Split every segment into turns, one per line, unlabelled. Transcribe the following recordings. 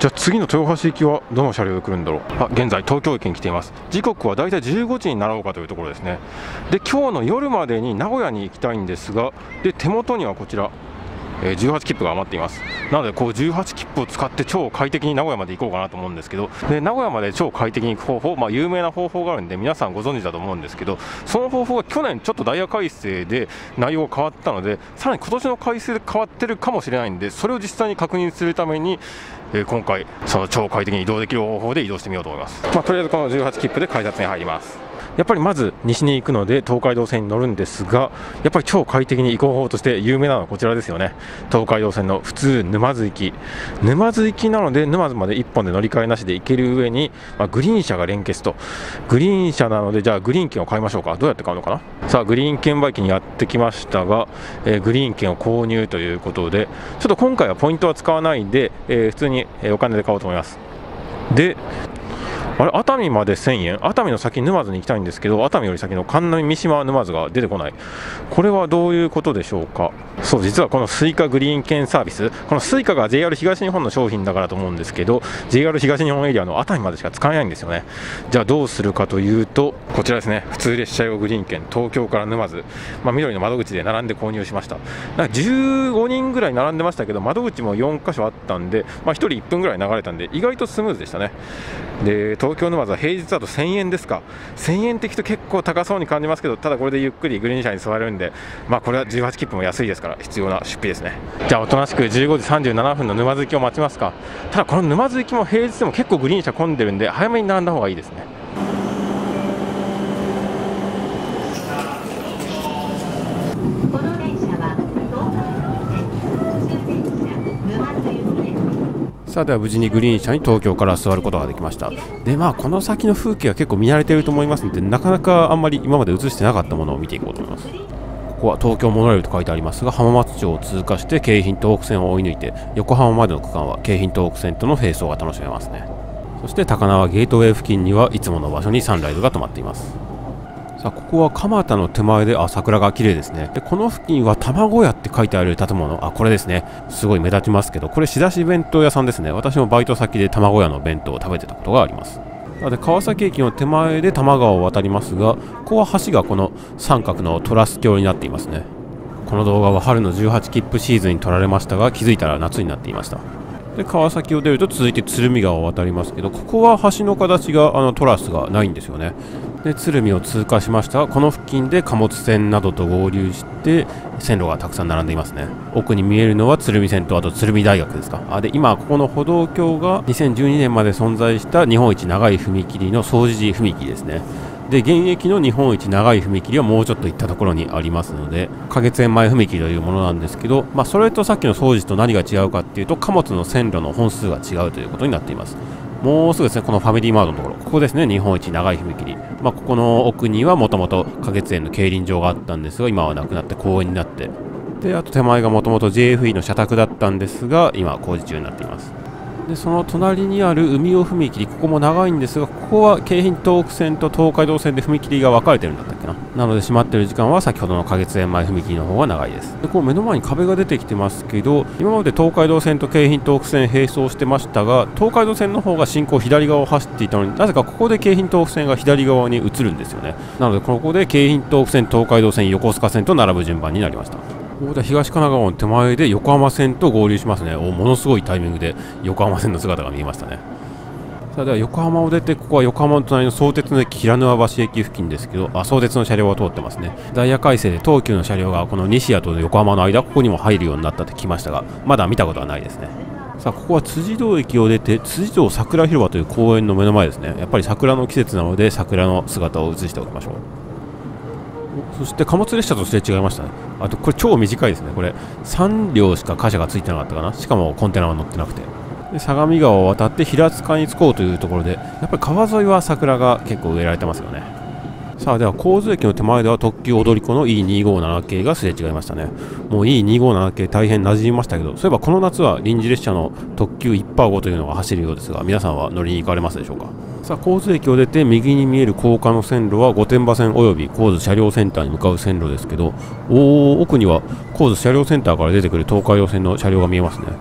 じゃあ次の豊橋行きはどの車両で来るんだろう。現在東京駅に来ています。時刻はだいたい15時になろうかというところですね。で今日の夜までに名古屋に行きたいんですが、で手元にはこちら18切符が余っています。なのでこう18切符を使って超快適に名古屋まで行こうかなと思うんですけど、で名古屋まで超快適に行く方法、有名な方法があるんで皆さんご存知だと思うんですけど、その方法が去年ちょっとダイヤ改正で内容が変わったので、さらに今年の改正で変わってるかもしれないんで、それを実際に確認するために、今回その超快適に移動できる方法で移動してみようと思います。とりあえずこの18切符で改札に入ります。やっぱりまず西に行くので東海道線に乗るんですが、やっぱり超快適に行く方法として有名なのはこちらですよね。東海道線の普通沼津行き、沼津行きなので沼津まで1本で乗り換えなしで行ける上に、グリーン車が連結と、グリーン車なのでじゃあグリーン券を買いましょうか。どうやって買うのかな。さあグリーン券売機にやってきましたが、グリーン券を購入ということで、ちょっと今回はポイントは使わないで、普通にお金で買おうと思います。で熱海まで1000円、熱海の先沼津に行きたいんですけど、熱海より先の関南三島沼津が出てこない。これはどういうことでしょうか。そう、実はこのスイカグリーン券サービス、このスイカが JR 東日本の商品だからと思うんですけど、 JR 東日本エリアの熱海までしか使えないんですよね。じゃあどうするかというと、こちらですね。普通列車用グリーン券、東京から沼津、緑の窓口で並んで購入しました。なんか15人ぐらい並んでましたけど、窓口も4箇所あったんで、1人1分ぐらい流れたんで意外とスムーズでしたね。で東京沼津は平日だと1000円ですか。1000円って聞くと結構高そうに感じますけど、ただこれでゆっくりグリーン車に座れるんで、これは18切符も安いですから必要な出費ですね。じゃあおとなしく15時37分の沼津行きを待ちますか。ただこの沼津行きも平日でも結構グリーン車混んでるんで、早めに並んだ方がいいですね。さあでは無事にグリーン車に東京から座ることができました。でこの先の風景は結構見慣れていると思いますので、なかなかあんまり今まで映してなかったものを見ていこうと思います。ここは東京モノレールと書いてありますが、浜松町を通過して京浜東北線を追い抜いて横浜までの区間は京浜東北線との並走が楽しめますね。そして高輪ゲートウェイ付近にはいつもの場所にサンライズが止まっています。さあここは蒲田の手前で桜が綺麗ですね。でこの付近は卵屋って書いてある建物、これですね。すごい目立ちますけど、これ仕出し弁当屋さんですね。私もバイト先で卵屋の弁当を食べてたことがあります。で川崎駅の手前で多摩川を渡りますが、ここは橋がこの三角のトラス橋になっていますね。この動画は春の18切符シーズンに撮られましたが、気づいたら夏になっていました。で川崎を出ると続いて鶴見川を渡りますけど、ここは橋の形がトラスがないんですよね。で鶴見を通過しましたが、この付近で貨物船などと合流して線路がたくさん並んでいますね。奥に見えるのは鶴見線と、あと鶴見大学ですか。で今ここの歩道橋が2012年まで存在した日本一長い踏切の総持寺踏切ですね。で現役の日本一長い踏切はもうちょっと行ったところにありますので、花月園前踏切というものなんですけど、それとさっきの総持と何が違うかっていうと、貨物の線路の本数が違うということになっています。もうすぐですね、このファミリーマートのところ、ここですね、日本一長い踏切。ここの奥にはもともと花月園の競輪場があったんですが、今はなくなって公園になって、であと手前がもともと JFE の社宅だったんですが、今は工事中になっています。でその隣にある海尾踏切、ここも長いんですが、ここは京浜東北線と東海道線で踏切が分かれてるんだったっけな。なので閉まっている時間は先ほどの花月園前踏切の方が長いです。でこう目の前に壁が出てきてますけど、今まで東海道線と京浜東北線並走してましたが、東海道線の方が進行左側を走っていたのに、なぜかここで京浜東北線が左側に移るんですよね。なのでここで京浜東北線、東海道線、横須賀線と並ぶ順番になりました。ここで東神奈川の手前で横浜線と合流しますね。ものすごいタイミングで横浜線の姿が見えましたね。さあでは横浜を出て、ここは横浜の隣の相鉄の駅平沼橋駅付近ですけど、相鉄の車両が通ってますね。ダイヤ改正で東急の車両がこの西谷と横浜の間、ここにも入るようになったって聞きましたが、まだ見たことはないですね。さあここは辻堂駅を出て辻堂桜広場という公園の目の前ですね。やっぱり桜の季節なので桜の姿を映しておきましょう。そして貨物列車とすれ違いましたね。あとこれ超短いですね。これ3両しか貨車がついてなかったかな。しかもコンテナは乗ってなくて、で相模川を渡って平塚に着こうというところで、やっぱり川沿いは桜が結構植えられてますよね。さあでは神津駅の手前では特急踊り子の E257 系がすれ違いましたね。もう E257 系大変馴染みましたけど、そういえばこの夏は臨時列車の特急1パー5というのが走るようですが、皆さんは乗りに行かれますでしょうか。さあ神津駅を出て右に見える高架の線路は御殿場線および神津車両センターに向かう線路ですけど、奥には神津車両センターから出てくる東海道線の車両が見えますね。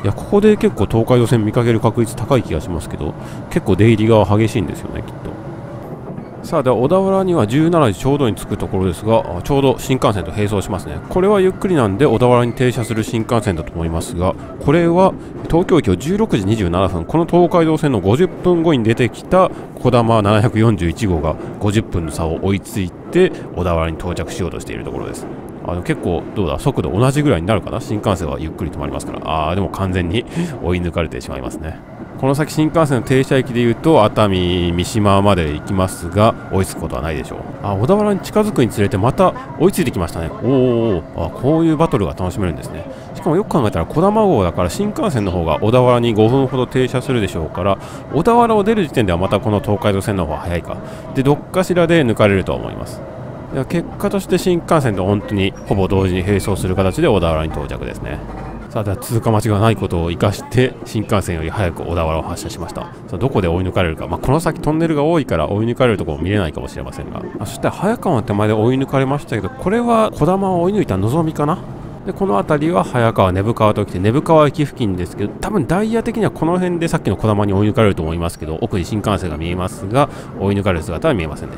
いや、ここで結構東海道線見かける確率高い気がしますけど、結構出入りが激しいんですよね、きっと。さあ、では小田原には17時ちょうどに着くところですが、ちょうど新幹線と並走しますね。これはゆっくりなんで小田原に停車する新幹線だと思いますが、これは東京駅を16時27分、この東海道線の50分後に出てきたこだま741号が50分の差を追いついて小田原に到着しようとしているところです。結構どうだ、速度同じぐらいになるかな。新幹線はゆっくり止まりますから。でも完全に追い抜かれてしまいますね。この先新幹線の停車駅でいうと熱海三島まで行きますが、追いつくことはないでしょう。小田原に近づくにつれてまた追いついてきましたね。こういうバトルが楽しめるんですね。しかもよく考えたらこだま号だから新幹線の方が小田原に5分ほど停車するでしょうから、小田原を出る時点ではまたこの東海道線の方が早いかで、どっかしらで抜かれると思います。結果として新幹線と本当にほぼ同時に並走する形で小田原に到着ですね。さあ、では通過待ちがないことを生かして新幹線より早く小田原を発車しました。さあ、どこで追い抜かれるか、この先トンネルが多いから追い抜かれるところも見れないかもしれませんが、そして早川の手前で追い抜かれましたけど、これは小玉を追い抜いたのぞみかな。でこの辺りは早川根府川ときて根府川駅付近ですけど、多分ダイヤ的にはこの辺でさっきの小玉に追い抜かれると思いますけど、奥に新幹線が見えますが追い抜かれる姿は見えませんでした。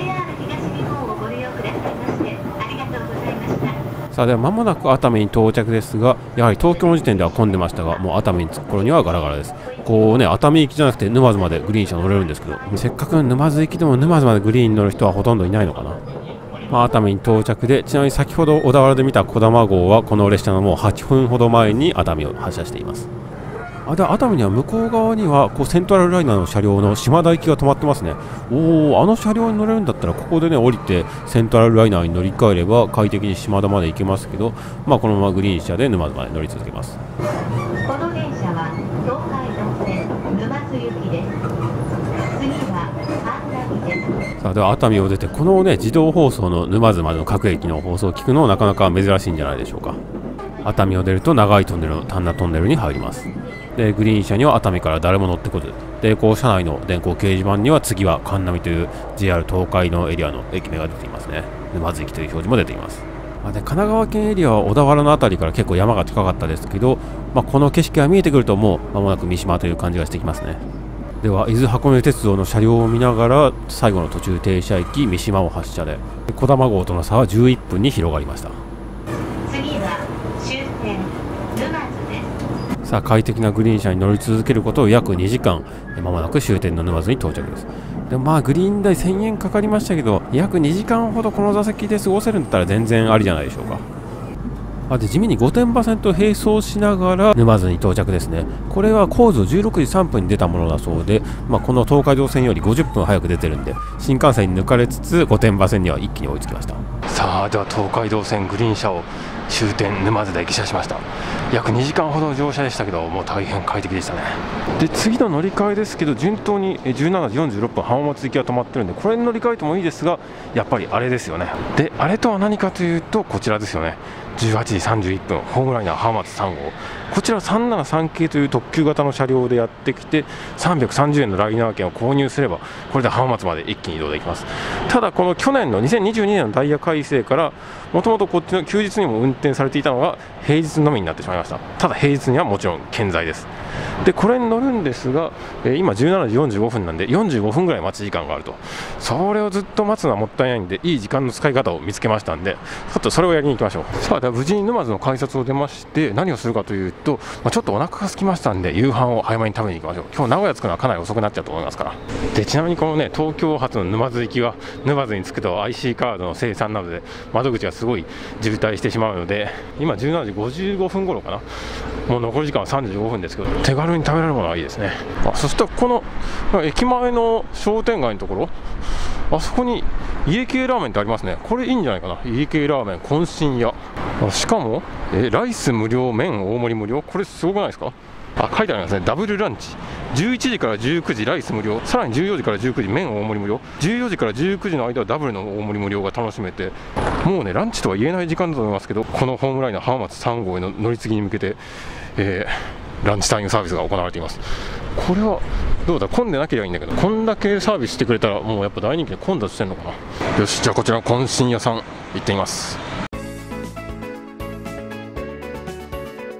さあ、では間もなく熱海に到着ですが、やはり東京の時点では混んでましたが、もう熱海に着く頃にはガラガラです。熱海行きじゃなくて沼津までグリーン車乗れるんですけど、せっかく沼津行きでも沼津までグリーンに乗る人はほとんどいないのかな。熱海に到着で、ちなみに先ほど小田原で見たこだま号はこの列車のもう8分ほど前に熱海を発車しています。で熱海には向こう側にはセントラルライナーの車両の島田行きが止まってますね。あの車両に乗れるんだったらここで降りてセントラルライナーに乗り換えれば快適に島田まで行けますけど、このままグリーン車で沼津まで乗り続けます。
この電車は東海道線沼津行きです。次は神田です。
さあ、では熱海を出てこの自動放送の沼津までの各駅の放送を聞くのはなかなか珍しいんじゃないでしょうか。熱海を出ると長いトンネルの丹那トンネルに入ります。でグリーン車には熱海から誰も乗ってこず、で車内の電光掲示板には次は神波という JR 東海のエリアの駅名が出ていますね。沼津駅という表示も出ています。で神奈川県エリアは小田原の辺りから結構山が近かったですけど、この景色が見えてくるともう間もなく三島という感じがしてきますね。では伊豆箱根鉄道の車両を見ながら最後の途中停車駅三島を発車で、小玉号との差は11分に広がりました。
次は終点沼津です。
さあ、快適なグリーン車に乗り続けることを約2時間、まもなく終点の沼津に到着です。でグリーン代1000円かかりましたけど、約2時間ほどこの座席で過ごせるんだったら全然ありじゃないでしょうか。で地味に御殿場線と並走しながら沼津に到着ですね。これは高津16時3分に出たものだそうで、この東海道線より50分早く出てるんで、新幹線に抜かれつつ御殿場線には一気に追いつきました。さあ、では東海道線グリーン車を終点沼津で下車しました。約2時間ほどの乗車でしたけど、もう大変快適でしたね。で次の乗り換えですけど、順当に17時46分浜松行きが止まってるんで、これに乗り換えてもいいですが、やっぱりあれですよね。であれとは何かというと、こちらですよね。18時31分ホームライナー浜松3号、こちら373系という特急型の車両でやってきて、330円のライナー券を購入すればこれで浜松まで一気に移動できます。ただこの去年の2022年のダイヤ改正から、もともとこっちの休日にも運転されていたのが平日のみになってしまいました。ただ平日にはもちろん健在です。でこれに乗るんですが、今17時45分なんで45分ぐらい待ち時間があると。それをずっと待つのはもったいないんで、いい時間の使い方を見つけましたんで、ちょっとそれをやりに行きましょう。さあ、では無事に沼津の改札を出まして、何をするかというと、ちょっとお腹が空きましたんで夕飯を早めに食べに行きましょう。今日名古屋着くのはかなり遅くなっちゃうと思いますから。でちなみにこの東京発の沼津行きは沼津に着くと IC カードの生産などで窓口がすごい渋滞してしまうので、今17時55分頃かな、もう残り時間は35分ですけど、手軽に食べられるものはいいですね。そしたらこの駅前の商店街のところ、あそこに家系ラーメンってありますね。これいいんじゃないかな。家系ラーメン渾身屋、しかもライス無料、麺大盛り無料、これすごくないですか。書いてありますね。ダブルランチ、11時から19時ライス無料、さらに14時から19時麺大盛り無料、14時から19時の間はダブルの大盛り無料が楽しめて、もうねランチとは言えない時間だと思いますけど、このホームライナー浜松3号への乗り継ぎに向けて、ランチタイムサービスが行われています。これはどうだ、混んでなければいいんだけど、こんだけサービスしてくれたらもうやっぱ大人気で混雑してんのかな。よし、じゃあこちらの渾身屋さん行ってみます。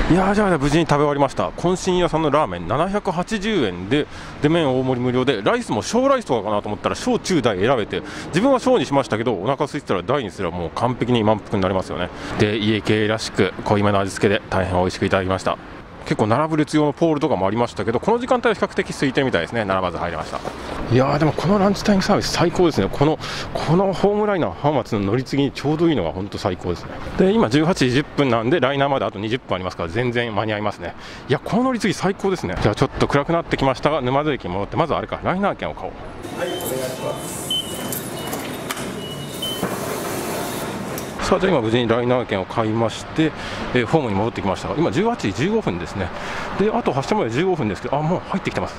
いやー、じゃあ無事に食べ終わりました。懇親屋さんのラーメン780円で、麺大盛り無料で、ライスも小ライスとかかなと思ったら小中大選べて、自分は小にしましたけど、お腹空いてたら大にすればもう完璧に満腹になりますよね。で、家系らしく濃いめの味付けで大変美味しくいただきました。結構並ぶ列用のポールとかもありましたけど、この時間帯は比較的空いてるみたいですね。並ばず入れました。いやー、でもこのランチタイムサービス最高ですね。このホームライナー浜松の乗り継ぎにちょうどいいのが本当最高ですね。で、今18時10分なんでライナーまであと20分ありますから全然間に合いますね。いや、この乗り継ぎ最高ですね。じゃあちょっと暗くなってきましたが、沼津駅に戻って、まずあれか、ライナー券を買おう。はい、お願いします。さあ、じゃあ今無事にライナー券を買いまして、ホームに戻ってきましたが、今18時15分ですね。で、あと発車まで15分ですけど、もう入ってきてます。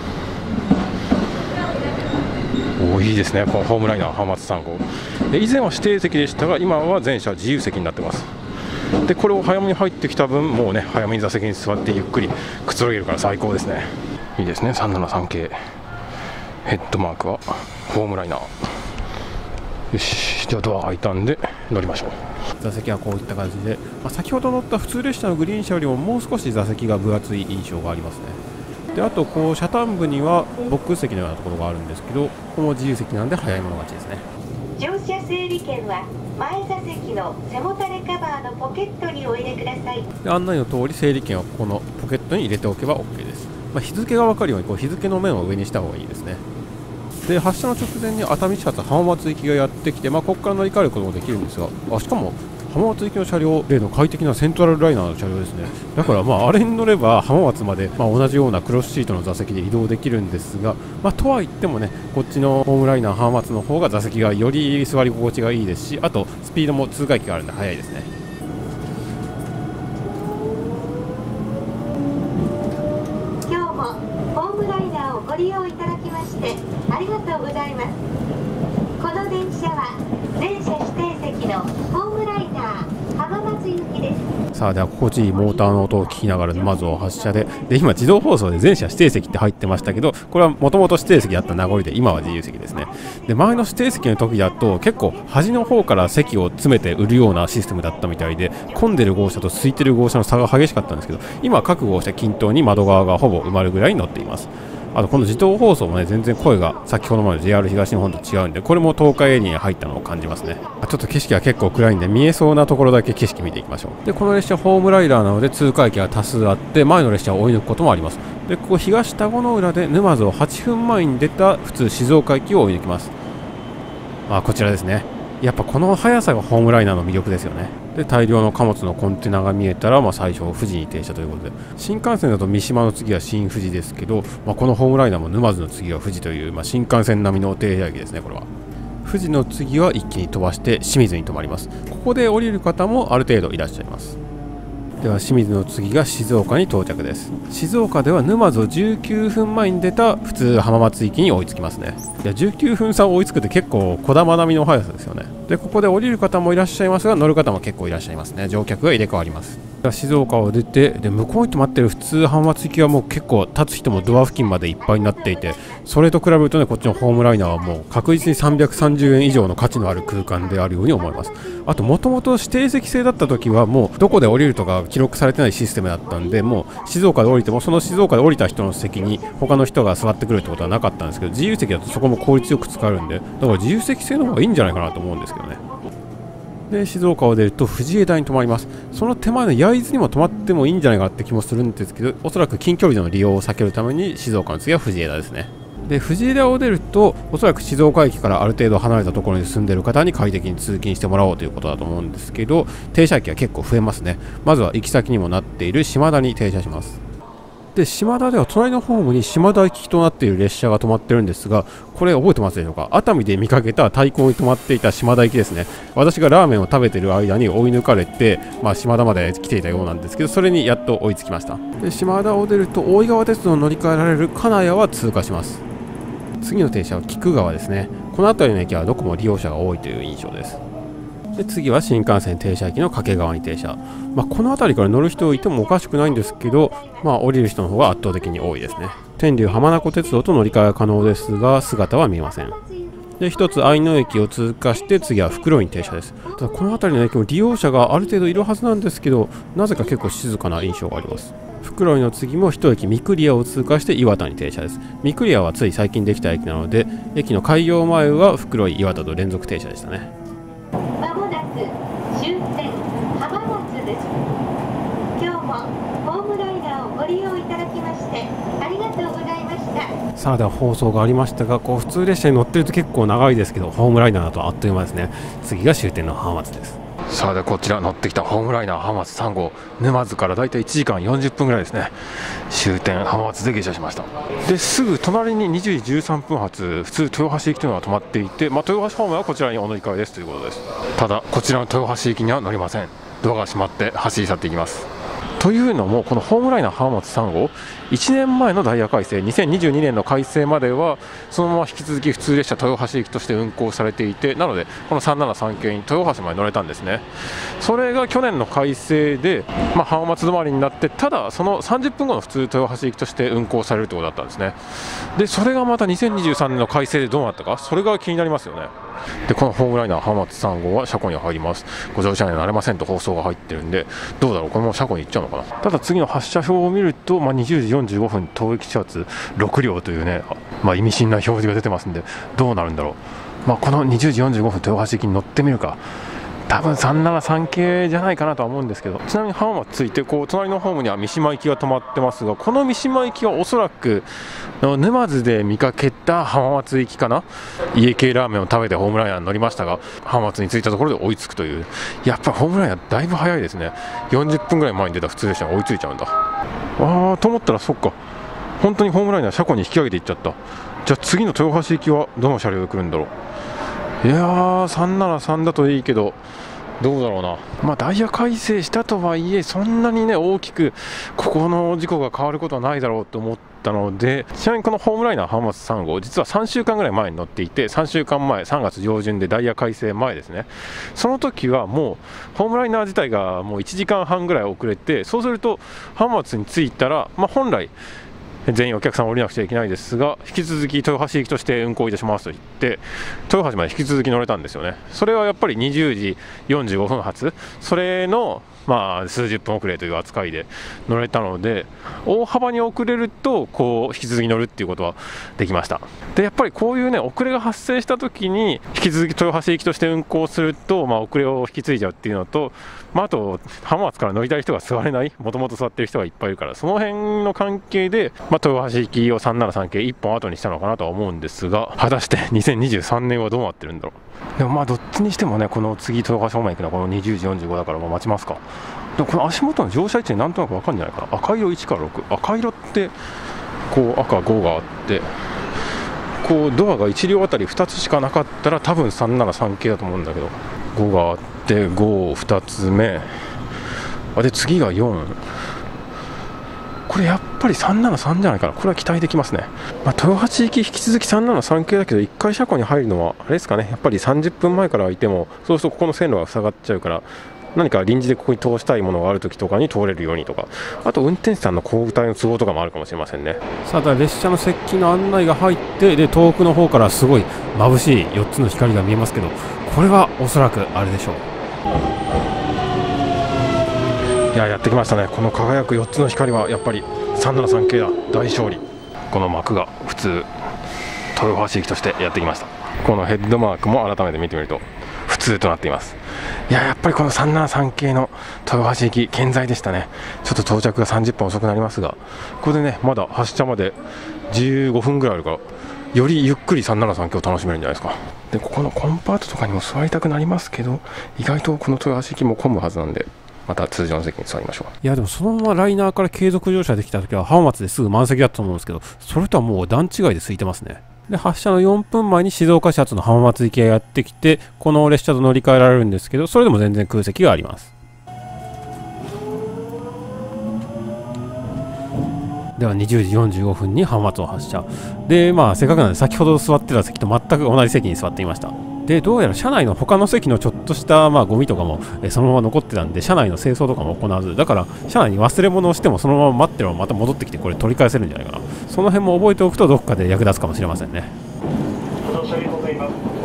いいですね、このホームライナー浜松3号。以前は指定席でしたが、今は全車自由席になってます。で、これを早めに入ってきた分、もうね、早めに座席に座ってゆっくりくつろげるから最高ですね。いいですね、373系。ヘッドマークはホームライナー。よし、じゃあドア開いたんで乗りましょう。座席はこういった感じで、先ほど乗った普通列車のグリーン車よりももう少し座席が分厚い印象がありますね。で、あとこう車端部にはボックス席のようなところがあるんですけど、ここも自由席なんで早い者勝ちですね。
乗車整理券は前座席の背もたれカバーのポケットにお入れください。
で、案内の通り整理券はここのポケットに入れておけば OK です。日付が分かるようにこう日付の面を上にした方がいいですね。で、発車の直前に熱海始発浜松行きがやってきて、ここから乗り換えることもできるんですが、しかも浜松行きの車両、例の快適なセントラルライナーの車両ですね。だからあれに乗れば浜松まで同じようなクロスシートの座席で移動できるんですが、とは言ってもね、こっちのホームライナー浜松の方が座席がより座り心地がいいですし、あとスピードも通過域があるんで速いですね。
今日もホームライナーをご利用いただきましてありがとうございます。この電車は全車指定席のホームライナー浜松行きです。さあ、では心地いいモーターの音を聞きながら沼津を発車で、今自動放送で全車指定席って入ってましたけど、これはもともと指定席だった名残で今は自由席ですね。で、前の指定席の時だと結構端の方から席を詰めて売るようなシステムだったみたいで、混んでる号車と空いてる号車の差が激しかったんですけど、今各号車均等に窓側がほぼ埋まるぐらいに乗っています。あとこの自動放送もね、全然声が先ほどまで JR 東日本と違うんで、これも東海エリアに入ったのを感じますね。ちょっと景色は結構暗いんで、見えそうなところだけ景色見ていきましょう。で、この列車ホームライダーなので通過駅が多数あって、前の列車を追い抜くこともあります。で、ここ東田子の浦で沼津を8分前に出た普通静岡駅を追い抜きます。こちらですね。やっぱこの速さがホームライナーの魅力ですよね。で、大量の貨物のコンテナが見えたら、最初富士に停車ということで、新幹線だと三島の次は新富士ですけど、このホームライナーも沼津の次は富士という、新幹線並みの停車駅ですね。これは富士の次は一気に飛ばして清水に止まります。ここで降りる方もある程度いらっしゃいます。では清水の次が静岡に到着です。静岡では沼津を19分前に出た普通浜松行きに追いつきますね。いや、19分差を追いつくって結構小玉並みの速さですよね。で、ここで降りる方もいらっしゃいますが、乗る方も結構いらっしゃいますね。乗客が入れ替わります。静岡を出て、で向こうに止まってる普通浜松行きはもう結構立つ人もドア付近までいっぱいになっていて、それと比べるとね、こっちのホームライナーはもう確実に330円以上の価値のある空間であるように思います。あと、もともと指定席制だった時はもうどこで降りるとか記録されてないシステムだったんで、もう静岡で降りてもその静岡で降りた人の席に他の人が座ってくるってことはなかったんですけど、自由席だとそこも効率よく使えるんで、だから自由席制の方がいいんじゃないかなと思うんですけどね。で、静岡を出ると藤枝に止まります。その手前の焼津にも止まってもいいんじゃないかって気もするんですけど、おそらく近距離での利用を避けるために静岡の次は藤枝ですね。で、藤枝を出るとおそらく静岡駅からある程度離れたところに住んでいる方に快適に通勤してもらおうということだと思うんですけど、停車駅は結構増えますね。まずは行き先にもなっている島田に停車します。で、島田では隣のホームに島田行きとなっている列車が止まってるんですが、これ覚えてますでしょうか。熱海で見かけた対向に止まっていた島田行きですね。私がラーメンを食べている間に追い抜かれて、島田まで来ていたようなんですけど、それにやっと追いつきました。で、島田を出ると大井川鉄道に乗り換えられる金谷は通過します。次の停車は菊川ですね。この辺りの駅はどこも利用者が多いという印象です。で、次は新幹線停車駅の掛川に停車。この辺りから乗る人いてもおかしくないんですけど、降りる人の方が圧倒的に多いですね。天竜浜名湖鉄道と乗り換え可能ですが、姿は見えません。
で一つ愛野駅を通過して次は袋井に停車です。ただこの辺りの駅も利用者がある程度いるはずなんですけど、なぜか結構静かな印象があります。袋井の次も一駅三栗屋を通過して岩田に停車です。三栗屋はつい最近できた駅なので、駅の開業前は袋井岩田と連続停車でしたね。
まもなく終点浜松です。今日もホームライナーをご利用いただきましてありがとうございました。
さあでは放送がありましたが、普通列車に乗ってると結構長いですけど、ホームライナーだとあっという間ですね。次が終点の浜松です。さあではこちら乗ってきたホームライナー浜松3号、沼津からだいたい1時間40分ぐらいですね。終点浜松で下車しました。ですぐ隣に20時13分発普通豊橋行きというのが止まっていて、豊橋方面はこちらにお乗り換えですということです。ただこちらの豊橋行きには乗りません。ドアが閉まって走り去っていきます。というのもこのホームライナー浜松3号、1年前のダイヤ改正、2022年の改正まではそのまま引き続き普通列車豊橋行きとして運行されていて、なのでこの373系に豊橋まで乗れたんですね。それが去年の改正で、浜松止まりになって、ただその30分後の普通豊橋行きとして運行されるということだったんですね。でそれがまた2023年の改正でどうなったか、それが気になりますよね。でこのホームライナー浜松3号は車庫に入ります。ご乗車にはなれませんと放送が入ってるんで、どうだろう、このまま車庫に行っちゃうのかな。ただ次の発車表を見ると、20時45分当駅始発6両というね、意味深な表示が出てますんで、どうなるんだろう。この20時45分豊橋駅に乗ってみるか。多分373系じゃないかなとは思うんですけど、ちなみに浜松ついて隣のホームには三島行きが止まってますが、この三島行きはおそらく沼津で見かけた浜松行きかな。家系ラーメンを食べてホームライナーに乗りましたが、浜松に着いたところで追いつくという、やっぱホームライナーだいぶ早いですね。40分ぐらい前に出た普通列車が追いついちゃうんだ。と思ったらそっか、本当にホームライナー車庫に引き上げていっちゃった。じゃあ次の豊橋行きはどの車両で来るんだろう。いやー373だといいけど、どうだろうな。ダイヤ改正したとはいえ、そんなにね大きくここの事故が変わることはないだろうと思ったので、ちなみにこのホームライナー浜松3号、実は3週間ぐらい前に乗っていて、3週間前、3月上旬でダイヤ改正前ですね。その時はもうホームライナー自体がもう1時間半ぐらい遅れて、そうすると浜松に着いたら、本来全員お客さん降りなくちゃいけないですが、引き続き豊橋行きとして運行いたしますと言って豊橋まで引き続き乗れたんですよね。それはやっぱり20時45分発、それの数十分遅れという扱いで乗れたので、大幅に遅れると引き続き乗るっていうことはできました。でやっぱりこういうね遅れが発生した時に引き続き豊橋行きとして運行すると、遅れを引き継いじゃうっていうのと、あと浜松から乗りたい人が座れない、もともと座ってる人がいっぱいいるから、その辺の関係で、豊橋行きを373系1本後にしたのかなとは思うんですが、果たして2023年はどうなってるんだろう。でもどっちにしてもね、この次豊橋方面行くのはこの20時45だから待ちますか。でもこの足元の乗車位置になんとなく分かるんじゃないかな。赤色1から6、赤色って赤5があって、ドアが1両あたり2つしかなかったら多分373系だと思うんだけど、5があって52つ目で次が4、これやっぱり373じゃないかな。これは期待できますね。豊橋行き引き続き373系だけど、1回車庫に入るのはあれですかね、やっぱり30分前から開いても、そうするとここの線路が塞がっちゃうから、何か臨時でここに通したいものがあるときとかに通れるようにとか、あと運転手さんの交代の都合とかもあるかもしれませんね。さあ列車の接近の案内が入って、で遠くの方からすごい眩しい4つの光が見えますけど、これはおそらくあれでしょう。やってきましたね。この輝く4つの光はやっぱり373系だ。大勝利。この幕が普通豊橋行きとしてやってきました。このヘッドマークも改めて見てみると普通となっています。やっぱりこの373系の豊橋行き健在でしたね。ちょっと到着が30分遅くなりますが、ここでねまだ発車まで15分ぐらいあるから、よりゆっくり373系を楽しめるんじゃないですか。でここのコンパートとかにも座りたくなりますけど、意外とこの豊橋行きも混むはずなんで、また通常の席に座りましょう。でもそのままライナーから継続乗車できた時は浜松ですぐ満席だったと思うんですけど、それとはもう段違いで空いてますね。で発車の4分前に静岡始発の浜松行きがやってきて、この列車と乗り換えられるんですけど、それでも全然空席があります。では20時45分に浜松を発車で、せっかくなので先ほど座ってた席と全く同じ席に座っていました。でどうやら車内の他の席のちょっとしたゴミとかもそのまま残ってたんで、車内の清掃とかも行わず、だから車内に忘れ物をしてもそのまま待ってればまた戻ってきてこれ取り返せるんじゃないかな。その辺も覚えておくとどっかで役立つかもしれませんね。
ご乗車ありがとうございます。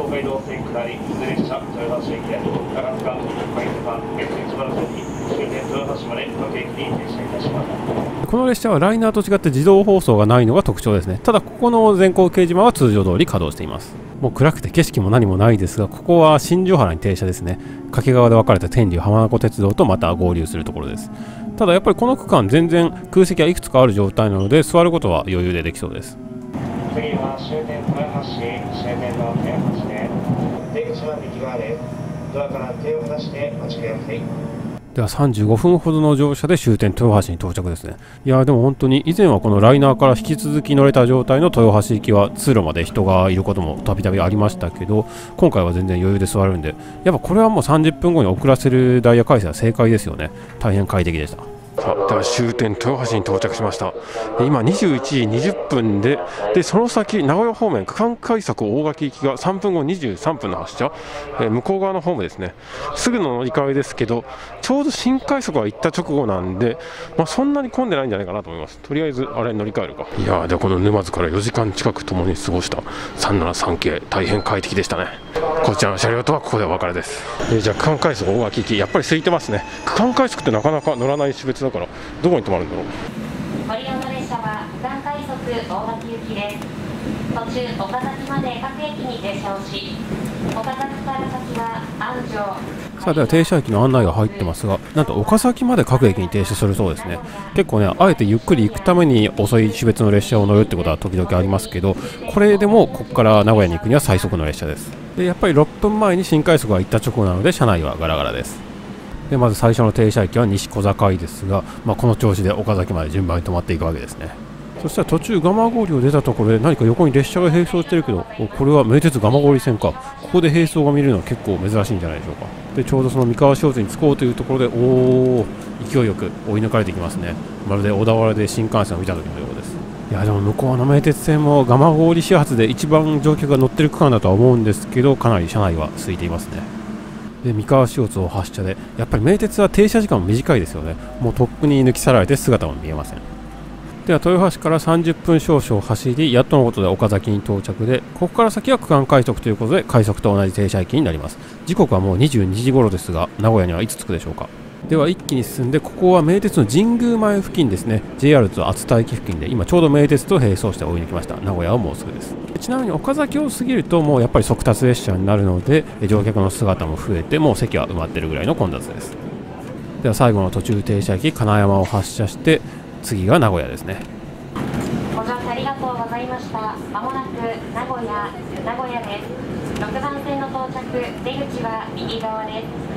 線下り普通列車豊橋駅で長塚海津間月市原線に終点豊橋まで各駅に停車いたします。
この列車はライナーと違って自動放送がないのが特徴ですね。ただここの全行掲示板は通常通り稼働しています。もう暗くて景色も何もないですが、ここは新庄原に停車ですね。掛川で分かれた天竜浜名湖鉄道とまた合流するところです。ただやっぱりこの区間全然空席はいくつかある状態なので、座ることは余裕でできそうです。
次は終点豊橋、終点の豊橋で出口は右側です。ドアから手を離してお待ちください。
では35分ほどの乗車で終点豊橋に到着ですね。いやでも本当に以前はこのライナーから引き続き乗れた状態の豊橋行きは通路まで人がいることもたびたびありましたけど、今回は全然余裕で座るんで、やっぱこれはもう30分後に遅らせるダイヤ改正は正解ですよね。大変快適でした。さあでは終点豊橋に到着しました。今21時20分で、その先名古屋方面区間快速大垣行きが3分後23分の発車、向こう側のホームですね。すぐの乗り換えですけど、ちょうど新快速が行った直後なんで、そんなに混んでないんじゃないかなと思います。とりあえずあれ乗り換えるか。いやーでこの沼津から4時間近く共に過ごした373系大変快適でしたね。こちらの車両とはここでお別れです。じゃあ区間快速大垣行きやっぱり空いてますね。区間快速ってなかなか乗らない種別だからどこに止まるんだろう。
ご利用の列車は区間快速大垣行きです。途中岡崎まで各駅に停車をし、岡崎から先は安城。
さあでは停車駅の案内が入ってますが、なんと岡崎まで各駅に停車するそうですね。結構ね、あえてゆっくり行くために遅い種別の列車を乗るってことは時々ありますけど、これでもここから名古屋に行くには最速の列車です。でやっぱり6分前に新快速が行った直後なので車内はガラガラです。でまず最初の停車駅は西小坂井ですが、この調子で岡崎まで順番に止まっていくわけですね。そしたら途中蒲郡を出たところで何か横に列車が並走してるけど、これは名鉄蒲郡線か。ここで並走が見れるのは結構珍しいんじゃないでしょうか。でちょうどその三河商店に着こうというところで、勢いよく追い抜かれてきますね。まるで小田原で新幹線を見た時のようです。いやでも向こうの名鉄線も蒲郡始発で一番乗客が乗ってる区間だとは思うんですけど、かなり車内は空いていますね。で三河塩津を発車で、やっぱり名鉄は停車時間も短いですよね。もうとっくに抜き去られて姿も見えません。では豊橋から30分少々走り、やっとのことで岡崎に到着で、ここから先は区間快速ということで快速と同じ停車駅になります。時刻はもう22時頃ですが、名古屋にはいつ着くでしょうか。では一気に進んで、ここは名鉄の神宮前付近ですね。 JR と熱田駅付近で今ちょうど名鉄と並走して追い抜きました。名古屋はもうすぐです。ちなみに岡崎を過ぎるともうやっぱり速達列車になるので、乗客の姿も増えて、もう席は埋まってるぐらいの混雑です。では最後の途中停車駅金山を発車して、次が名古屋ですね。
ご乗車ありがとうございました。まもなく名古屋です。6番線の到着、出口は右側です。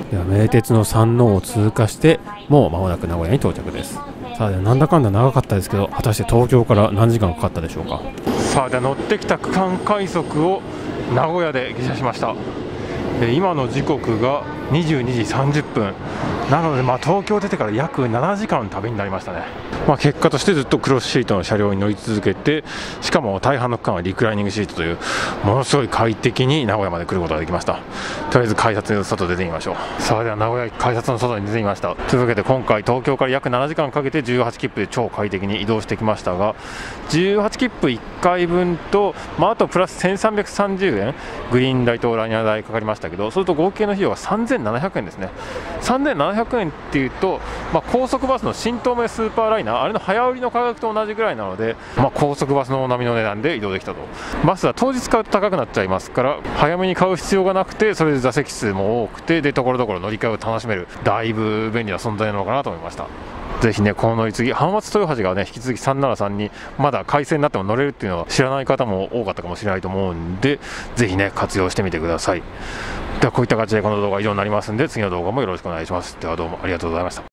では名鉄の山王を通過して、もう間もなく名古屋に到着です。さあではなんだかんだ長かったですけど、果たして東京から何時間かかったでしょうか。さあでは乗ってきた区間快速を名古屋で下車しました。今の時刻が22時30分なので、東京出てから約7時間旅になりましたね。結果としてずっとクロスシートの車両に乗り続けて、しかも大半の区間はリクライニングシートというものすごい快適に名古屋まで来ることができました。とりあえず改札の外出てみましょう。さあでは名古屋改札の外に出てみました。というわけで今回東京から約7時間かけて18切符で超快適に移動してきましたが、18切符1回分と、あとプラス1330円グリーン代とライナー代かかりましたけど、それと合計の費用が3700円ですね。3700円っていうと、高速バスの新東名スーパーライナー、あれの早売りの価格と同じぐらいなので、高速バスの並みの値段で移動できたと。バスは当日買うと高くなっちゃいますから、早めに買う必要がなくて、それで座席数も多くて、でところどころ乗り換えを楽しめる、だいぶ便利な存在なのかなと思いました。ぜひね、この乗り継ぎ、浜松豊橋がね、引き続き373にまだ改正になっても乗れるっていうのは知らない方も多かったかもしれないと思うんで、ぜひね、活用してみてください。ではこういった形でこの動画は以上になりますんで、次の動画もよろしくお願いします。ではどうもありがとうございました。